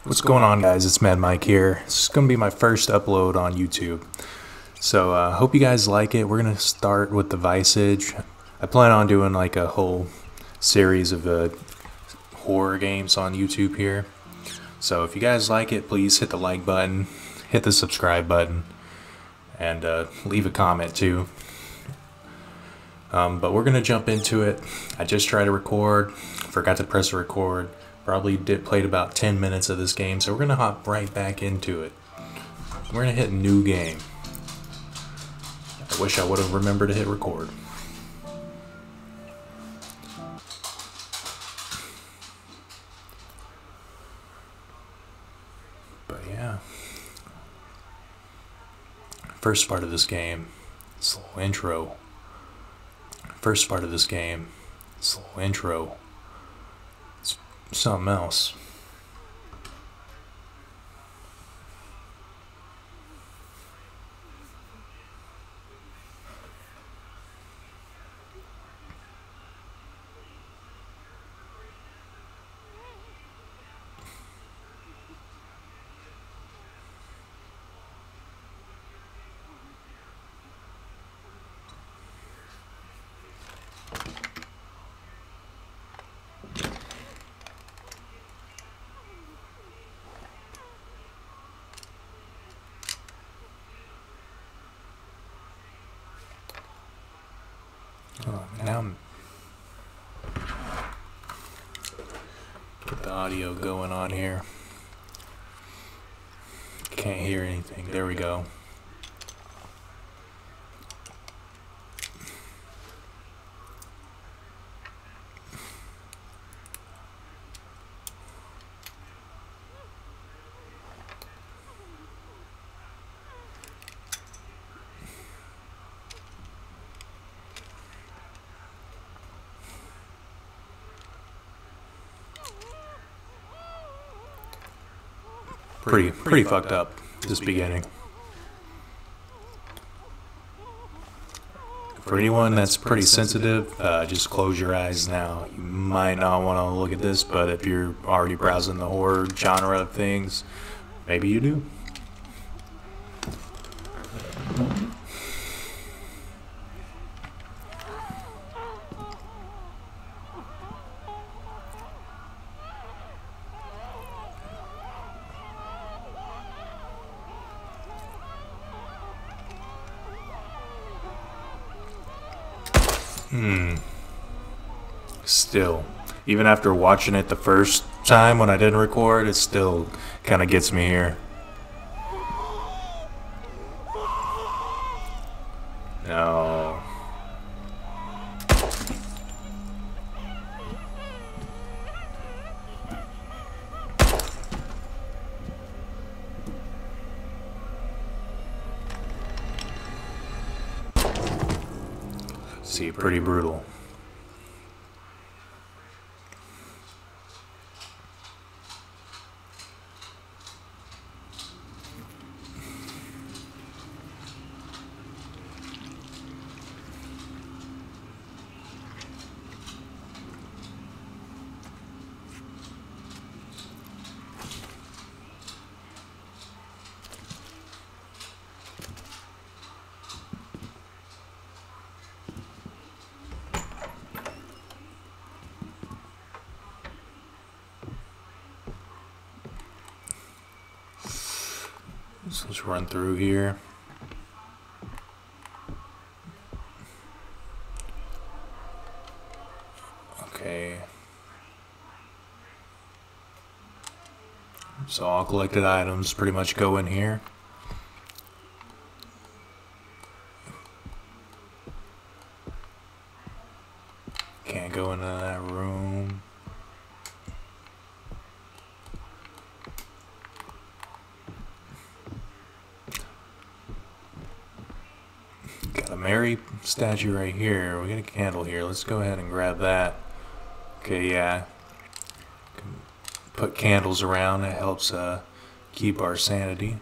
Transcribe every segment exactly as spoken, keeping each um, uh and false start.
What's going on, guys? It's Mad Mike here. This is going to be my first upload on YouTube. So I uh, hope you guys like it. We're going to start with the Visage. I plan on doing like a whole series of uh, horror games on YouTube here. So if you guys like it, please hit the like button, hit the subscribe button, and uh, leave a comment too. Um, but we're going to jump into it. I just tried to record, forgot to press record. Probably did played about ten minutes of this game, so we're gonna hop right back into it. We're gonna hit new game. I wish I would have remembered to hit record. But yeah, first part of this game, slow intro. First part of this game, slow intro. Something else. Oh, now I'm get the audio going on here. Can't hear anything. There we go. Pretty, pretty fucked up, this beginning. For anyone that's pretty sensitive, uh, just close your eyes now. You might not want to look at this, but if you're already browsing the horror genre of things, maybe you do. Hmm. Still, even after watching it the first time when I didn't record, it still kind of gets me here. No. See, pretty brutal. So let's run through here. Okay. So all collected items pretty much go in here. Can't go into that room. Got a Mary statue right here. We got a candle here. Let's go ahead and grab that. Okay, yeah. Put candles around. It helps uh, keep our sanity.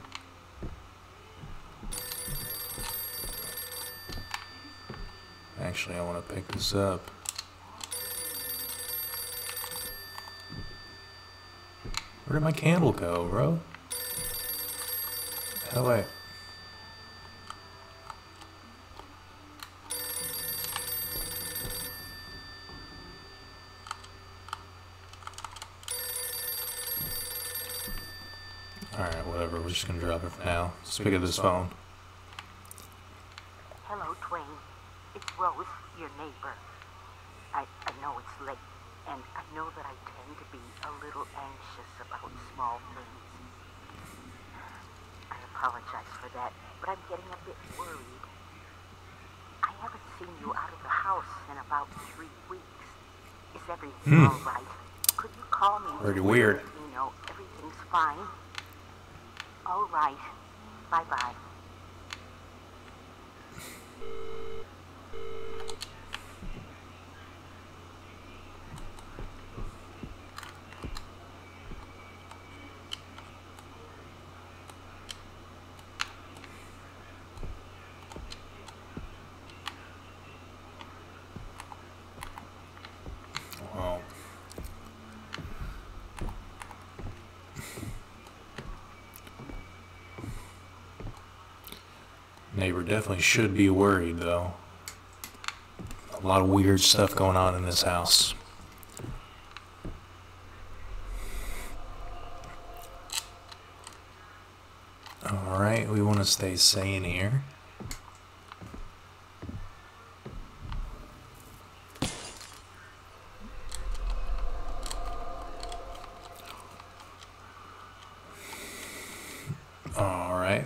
Actually, I want to pick this up. Where did my candle go, bro? Oh, wait. Alright, whatever. We're just gonna drop it for now. Let's pick up this phone. Hello, Twain. It's Rose, your neighbor. I, I know it's late, and I know that I tend to be a little anxious about small things. I apologize for that, but I'm getting a bit worried. I haven't seen you out of the house in about three weeks. Is everything Hmm. all right? Could you call me? Pretty weird. You know, everything's fine. All right. Bye-bye. Well, neighbor definitely should be worried, though. A lot of weird stuff going on in this house. Alright, we want to stay sane here. Alright.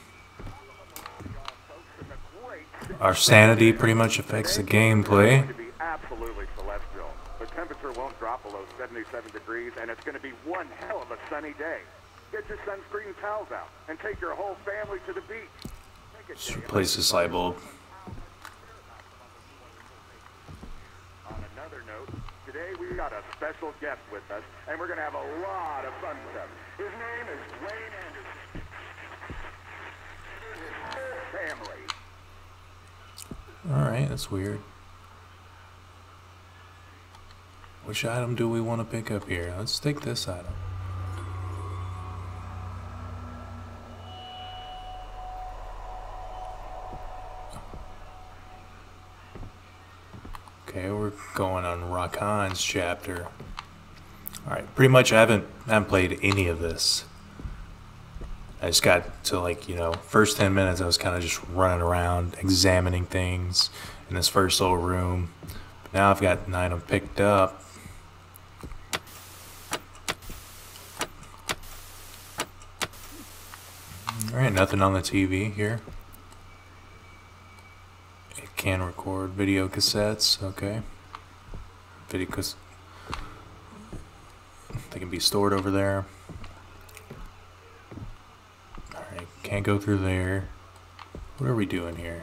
Our sanity pretty much affects the gameplay. To be absolutely celestial. The temperature won't drop below seventy-seven degrees, and it's going to be one hell of a sunny day. Get your sunscreen towels out and take your whole family to the beach. Let's replace this light bulb. On another note, today we got a special guest with us, and we're going to have a lot of fun stuff. His name is Wayne Anderson. His whole family. Alright, that's weird. Which item do we want to pick up here? Let's take this item. Okay, we're going on Rakan's chapter. Alright, pretty much I haven't, I haven't played any of this. I just got to, like, you know, first ten minutes I was kind of just running around, examining things in this first little room. But now I've got an item picked up. Alright, nothing on the T V here. It can record video cassettes, okay. Video cassettes. They can be stored over there. Alright, can't go through there. What are we doing here?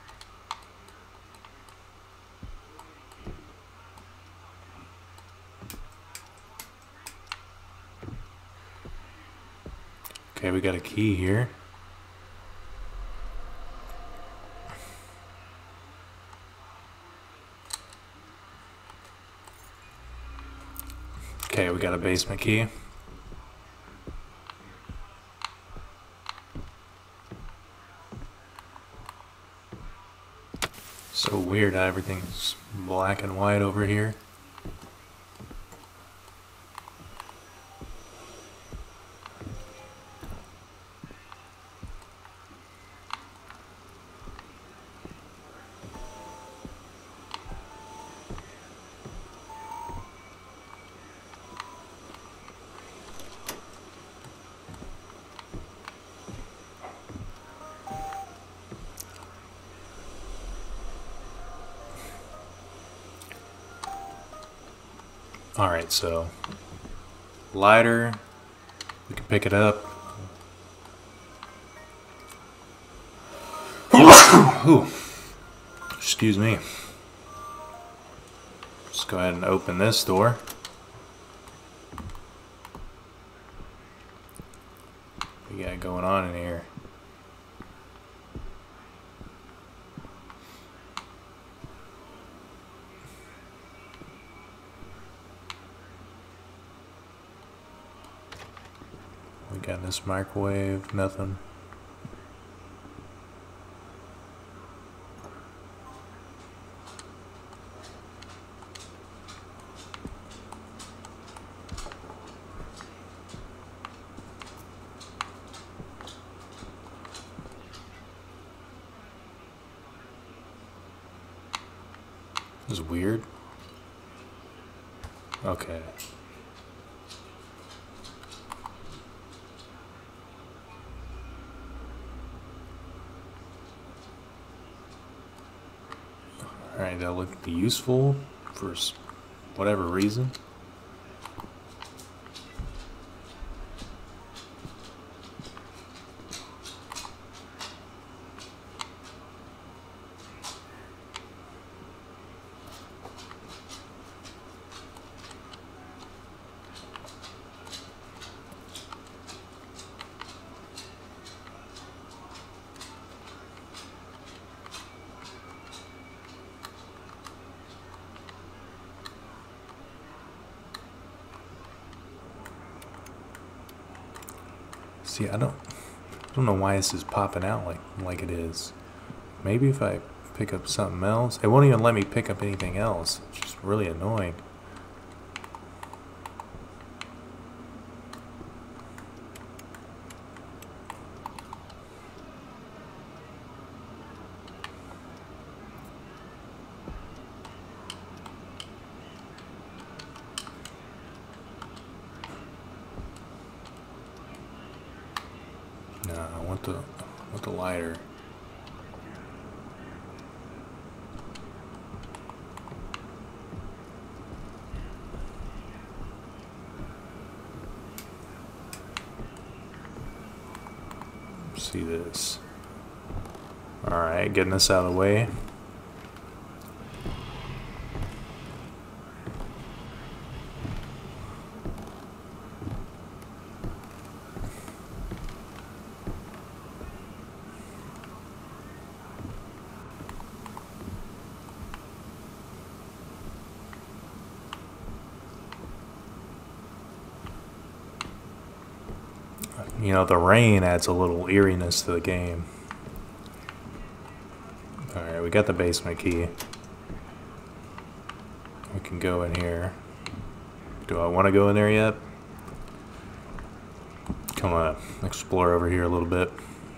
Okay, we got a key here. Okay, we got a basement key. So weird how everything's black and white over here. Alright, so lighter, we can pick it up. Ooh, excuse me. Let's go ahead and open this door. What we got going on in here? We got this microwave, nothing. This is weird. Okay. Alright, that looked useful for whatever reason. See, I don't, I don't know why this is popping out like like it is. Maybe if I pick up something else, it won't even let me pick up anything else. It's just really annoying. No, I want the, I want the lighter. See this. Alright, getting this out of the way. You know, the rain adds a little eeriness to the game. Alright, we got the basement key. We can go in here. Do I want to go in there yet? Come on, explore over here a little bit.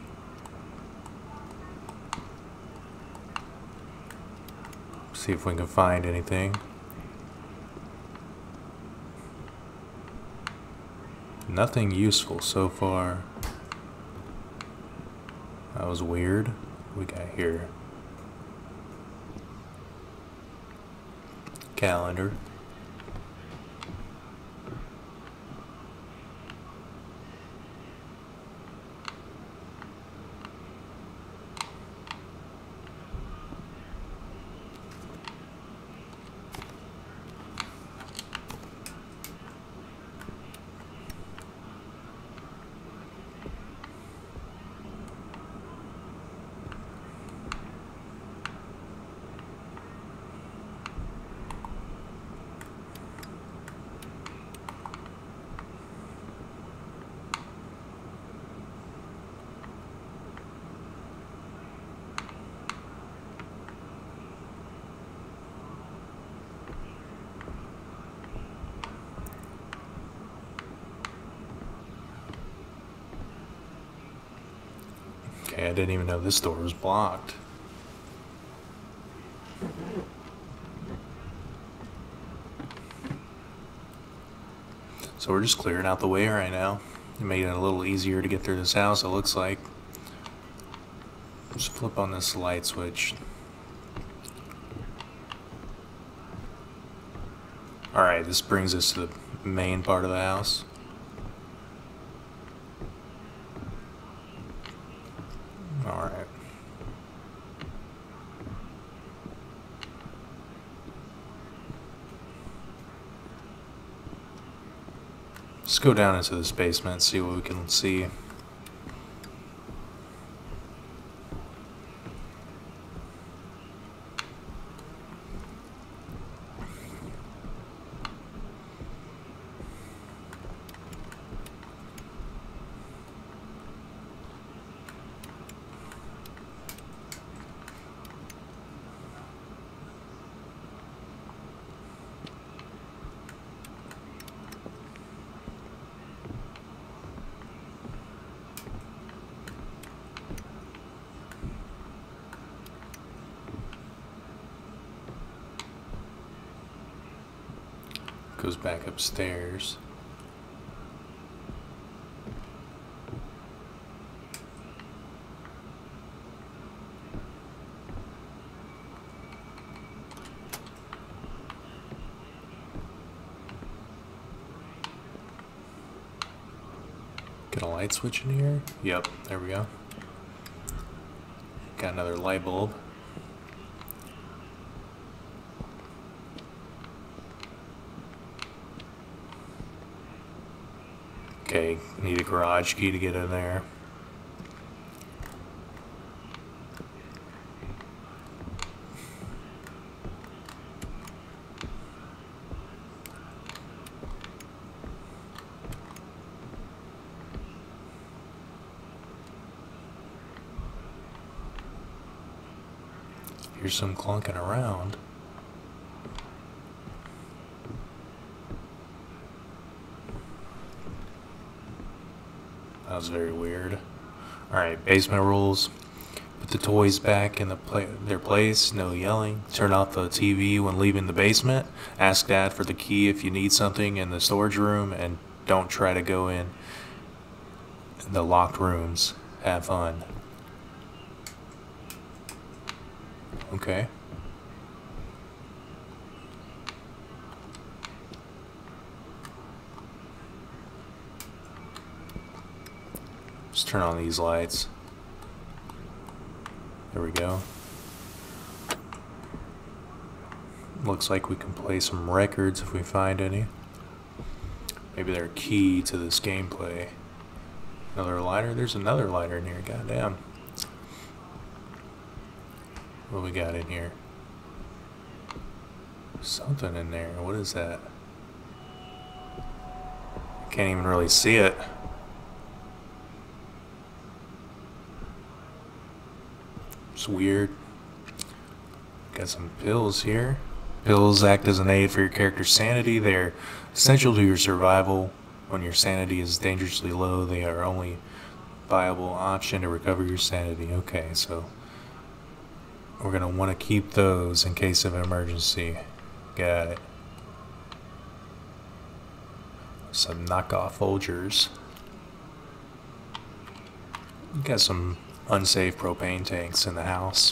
See if we can find anything. Nothing useful so far. That was weird. What we got here? Calendar. Okay, I didn't even know this door was blocked. So we're just clearing out the way right now. It made it a little easier to get through this house, it looks like. Just flip on this light switch. Alright, this brings us to the main part of the house. Alright. Let's go down into this basement and see what we can see. Goes back upstairs. Get a light switch in here? Yep, there we go. Got another light bulb. Okay, need a garage key to get in there. Here's some clunking around. That was very weird. Alright, basement rules. Put the toys back in the pla their place. No yelling. Turn off the T V when leaving the basement. Ask Dad for the key if you need something in the storage room. And don't try to go in the locked rooms. Have fun. Okay. Just turn on these lights. There we go. Looks like we can play some records if we find any. Maybe they're key to this gameplay. Another lighter? There's another lighter in here, goddamn. What we got in here? Something in there. What is that? Can't even really see it. It's weird. Got some pills here. Pills act as an aid for your character's sanity. They're essential to your survival. When your sanity is dangerously low, they are only viable option to recover your sanity. Okay, so we're going to want to keep those in case of an emergency. Got it. Some knockoff Folgers. Got some unsafe propane tanks in the house.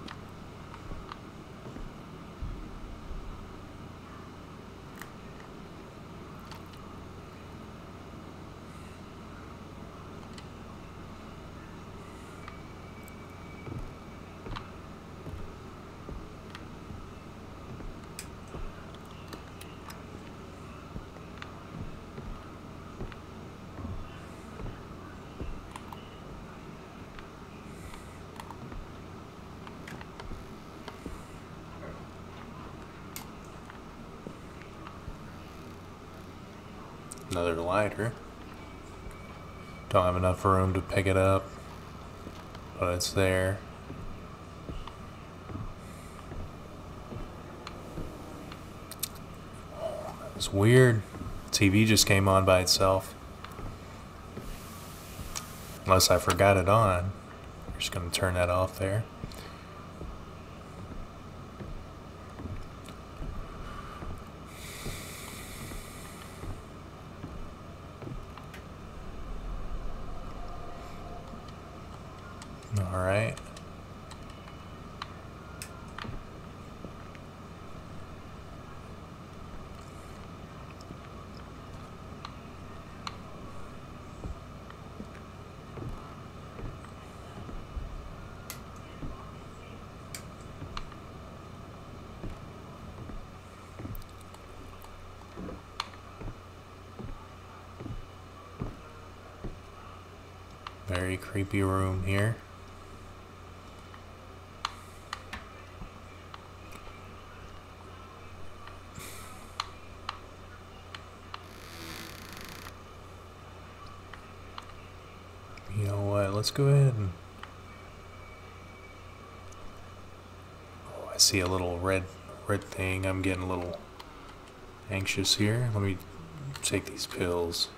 Another lighter. Don't have enough room to pick it up, but it's there. It's weird. T V just came on by itself. Unless I forgot it on. I'm just gonna turn that off there. All right. Very creepy room here. You know what, let's go ahead and... Oh, I see a little red red thing. I'm getting a little anxious here. Let me take these pills.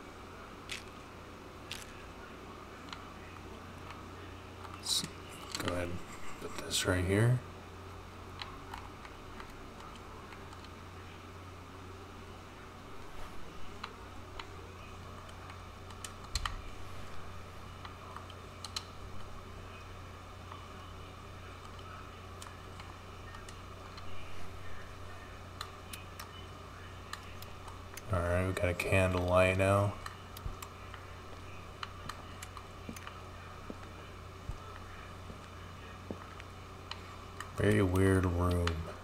Let's go right here. Alright, we got a candle light now. Very weird room.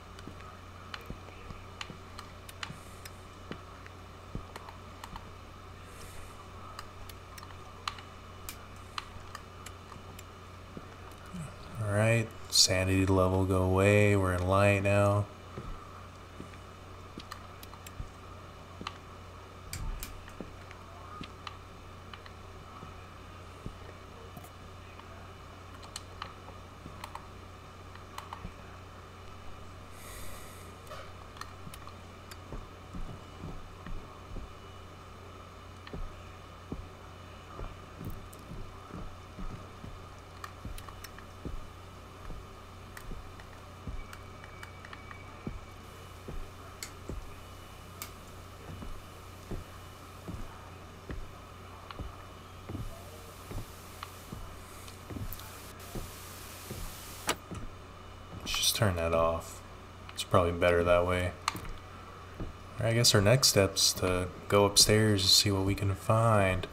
Alright, sanity level go away. We're in light now. Just turn that off. It's probably better that way. I guess our next step's to go upstairs to see what we can find.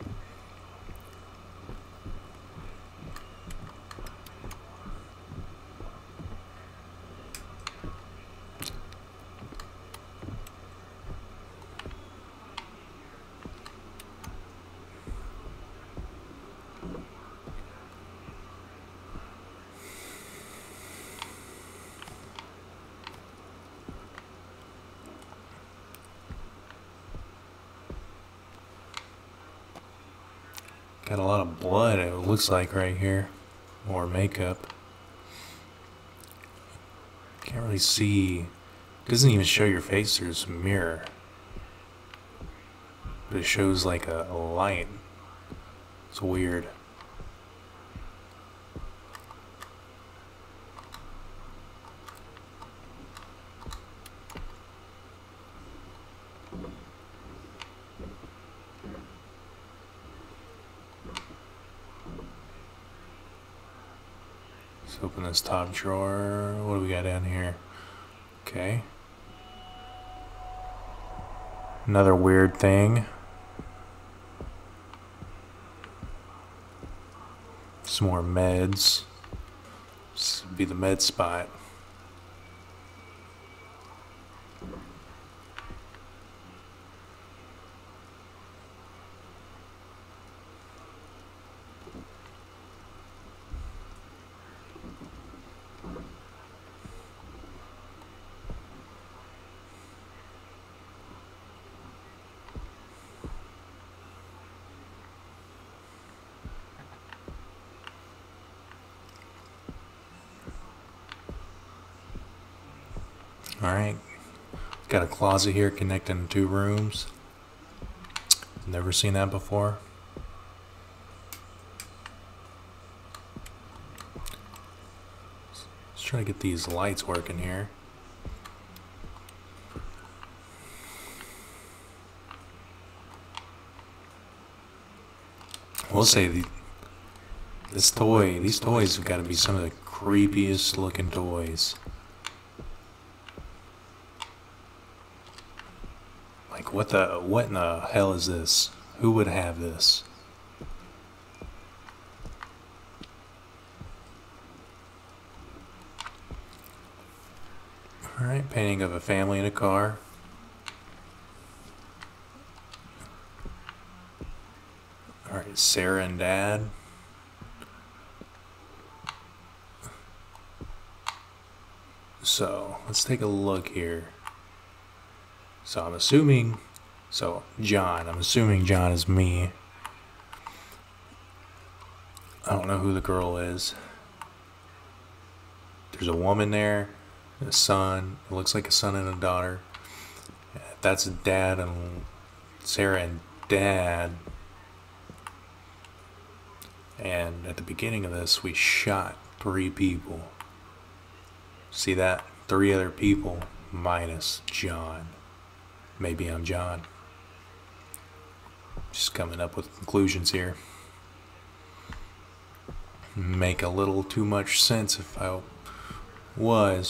Got a lot of blood, it looks like, right here. Or makeup. Can't really see. It doesn't even show your face, there's a mirror. But it shows like a, a light. It's weird. Let's open this top drawer. What do we got down here? Okay. Another weird thing. Some more meds. This would be the med spot. Alright, got a closet here connecting two rooms. Never seen that before. Let's try to get these lights working here. We'll say the, this toy, these toys have got to be some of the creepiest looking toys. Like, what the, what in the hell is this? Who would have this? Alright, painting of a family in a car. Alright, Sarah and Dad. So, let's take a look here. So I'm assuming, so John, I'm assuming John is me. I don't know who the girl is. There's a woman there, a son, it looks like a son and a daughter. That's Dad and Sarah and Dad. And at the beginning of this, we shot three people. See that? Three other people minus John. Maybe I'm John. Just coming up with conclusions here. Make a little too much sense if I was.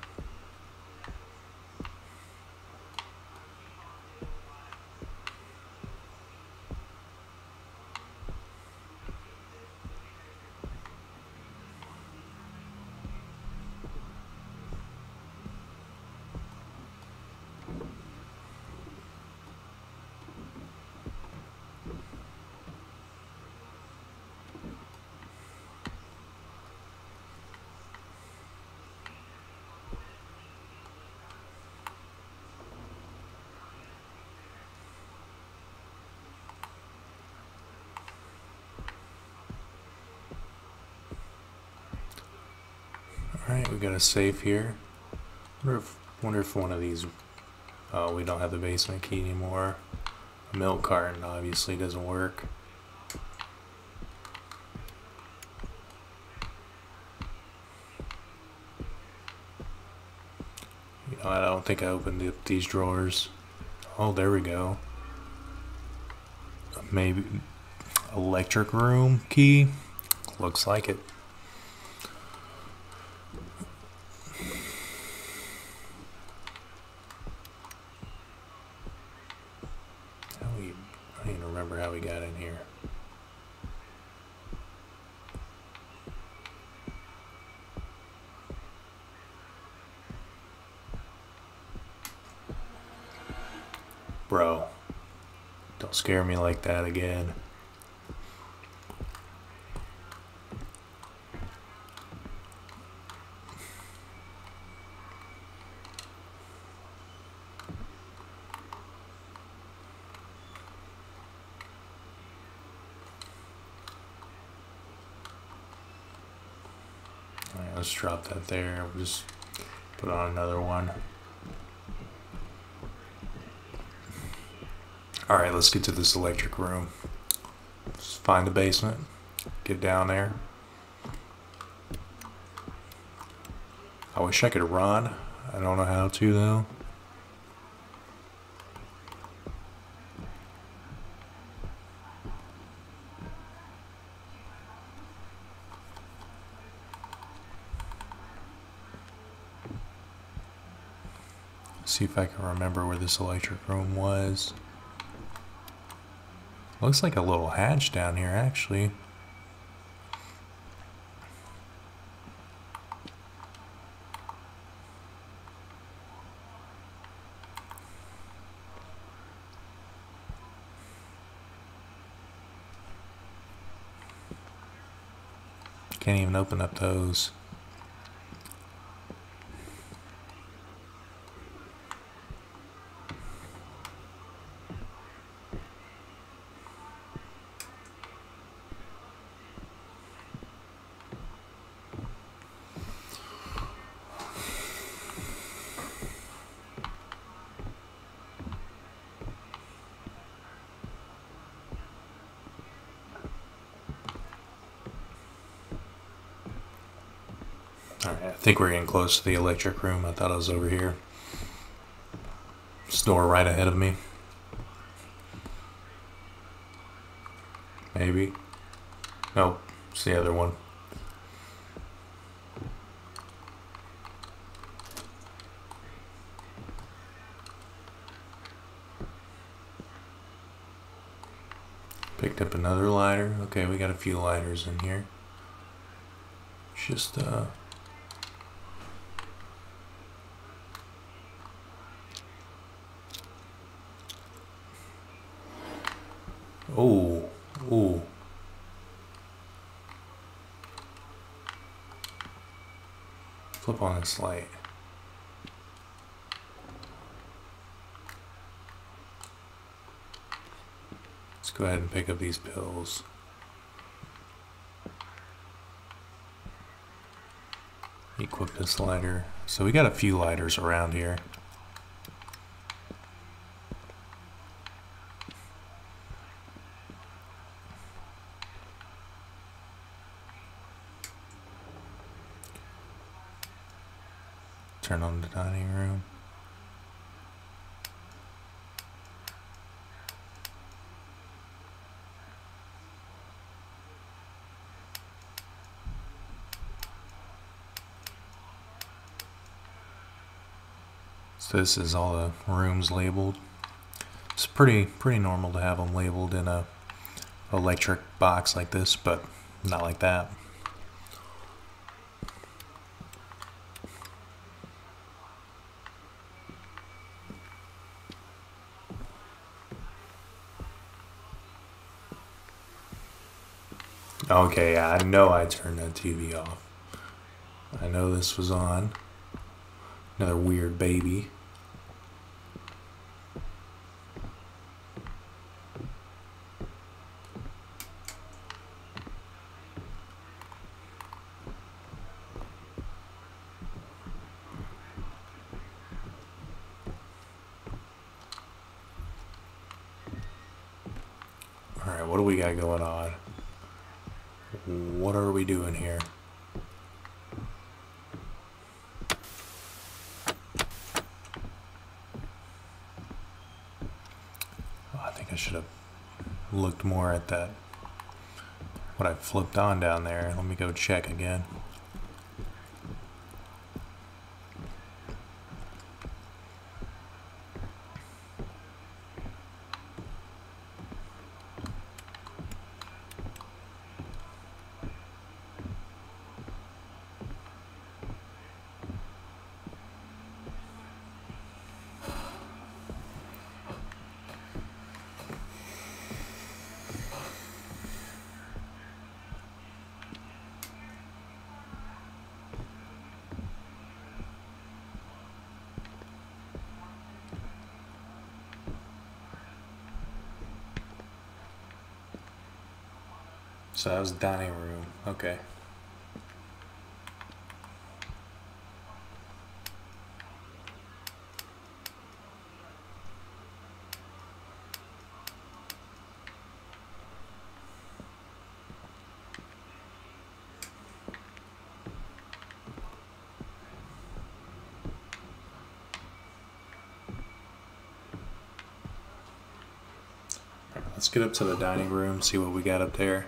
Alright, we got a safe here. Wonder if, wonder if one of these... Oh, we don't have the basement key anymore. A milk carton obviously doesn't work. You know, I don't think I opened up these drawers. Oh, there we go. Maybe electric room key? Looks like it. I don't even remember how we got in here. Bro, don't scare me like that again. Alright, let's drop that there. We'll just put on another one. Alright, let's get to this electric room. Just find the basement. Get down there. I wish I could run. I don't know how to though. See if I can remember where this electric room was. Looks like a little hatch down here, actually. Can't even open up those. Alright, I think we're getting close to the electric room. I thought I was over here. This door right ahead of me. Maybe. Nope, it's the other one. Picked up another lighter. Okay, we got a few lighters in here. Just, uh... Oh, oh. Flip on this light. Let's go ahead and pick up these pills. Equip this lighter. So we got a few lighters around here. Turn on the dining room. So this is all the rooms labeled. It's pretty pretty normal to have them labeled in a electric box like this, but not like that. Okay, I know I turned that T V off. I know this was on. Another weird baby. Alright, what do we got going on? What are we doing here? Oh, I think I should have looked more at that. What I flipped on down there. Let me go check again. So that was the dining room. Okay. All right, let's get up to the dining room, see what we got up there.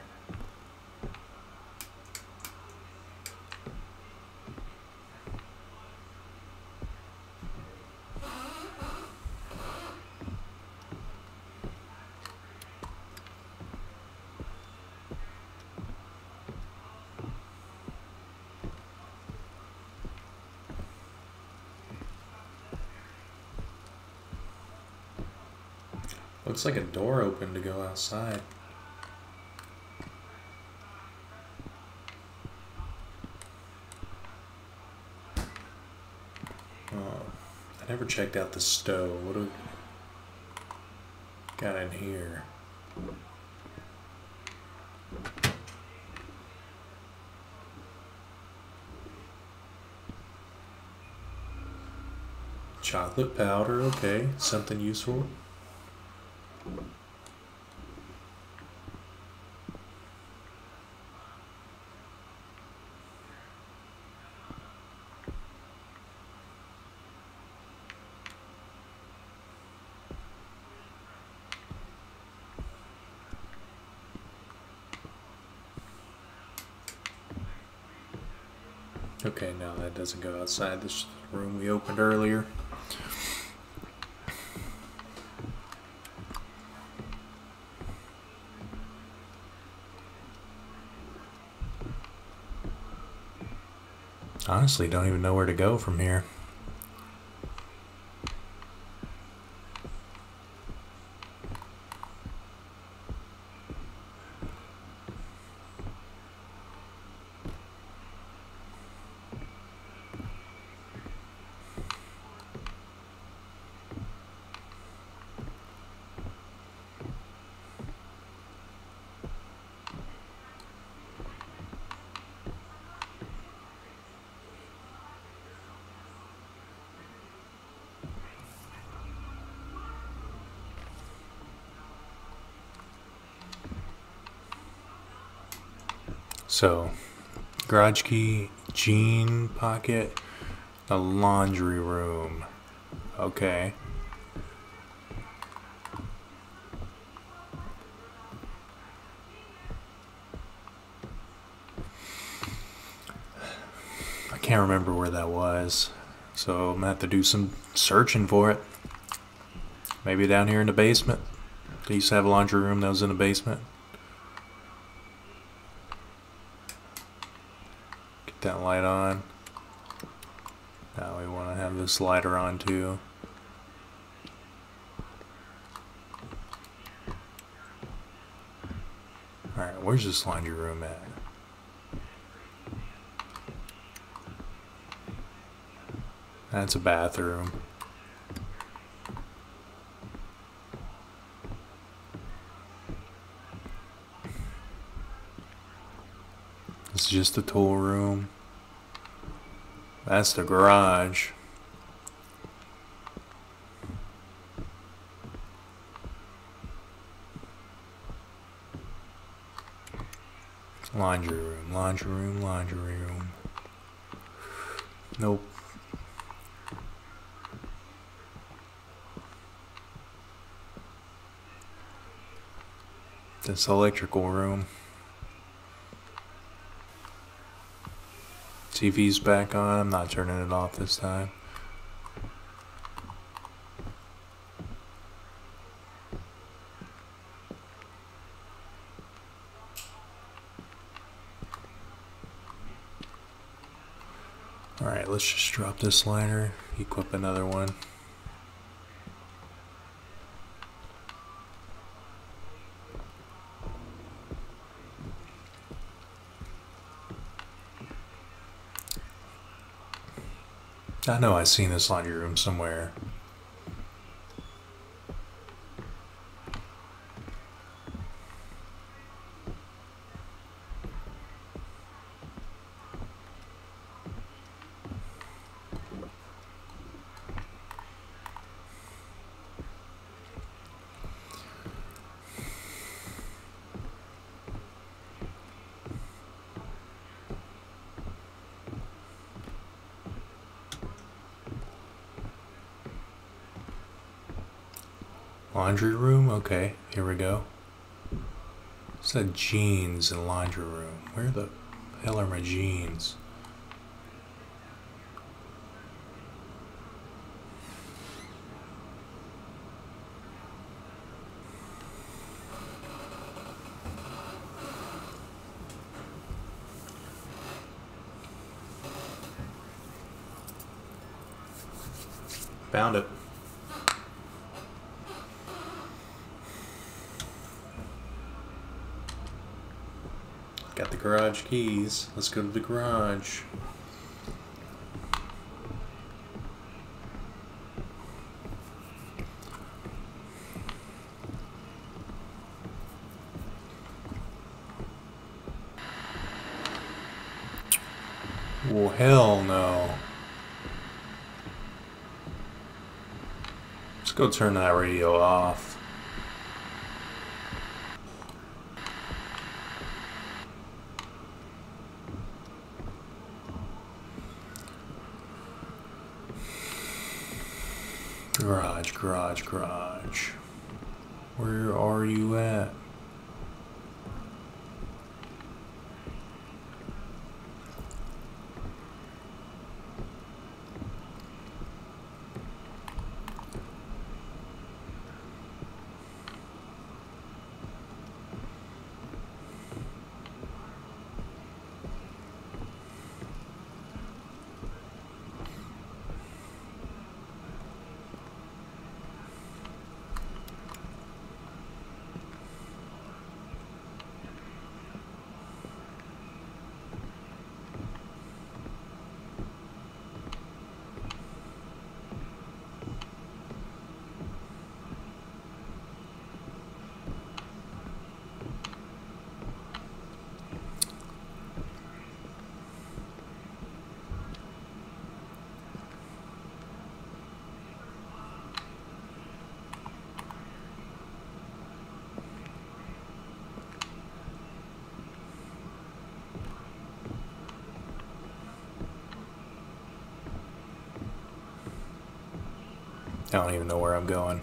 Looks like a door open to go outside. Oh, I never checked out the stove. What do we got in here? Chocolate powder, okay, something useful. Okay, no, that doesn't go outside this room we opened earlier. Honestly, don't even know where to go from here. So, garage key, jean pocket, A laundry room. Okay. I can't remember where that was, so I'm gonna have to do some searching for it. Maybe down here in the basement. They used to have a laundry room that was in the basement. Get that light on. Now we want to have this lighter on too. Alright, where's this laundry room at? That's a bathroom. It's just the tool room. That's the garage. Laundry room, laundry room, laundry room. Nope. This electrical room. T V's back on. I'm not turning it off this time. Alright, let's just drop this liner, equip another one. I know I've seen this laundry room somewhere. Laundry room? Okay, here we go. It said jeans in laundry room. Where the hell are my jeans? Found it. Got the garage keys. Let's go to the garage. Oh, hell no. Let's go turn that radio off. Garage, garage, garage. Where are you at? I don't even know where I'm going.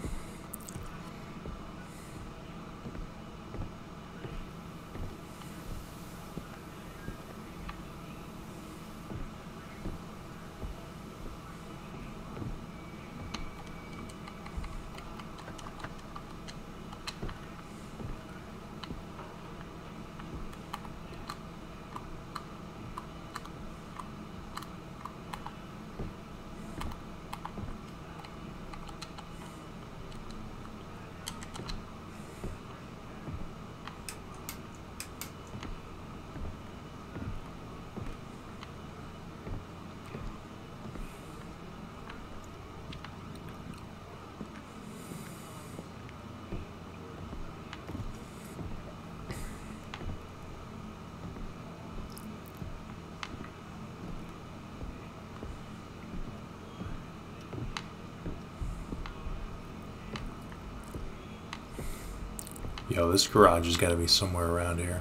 Yo, this garage has got to be somewhere around here.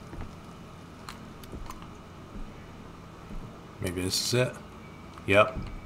Maybe this is it? Yep.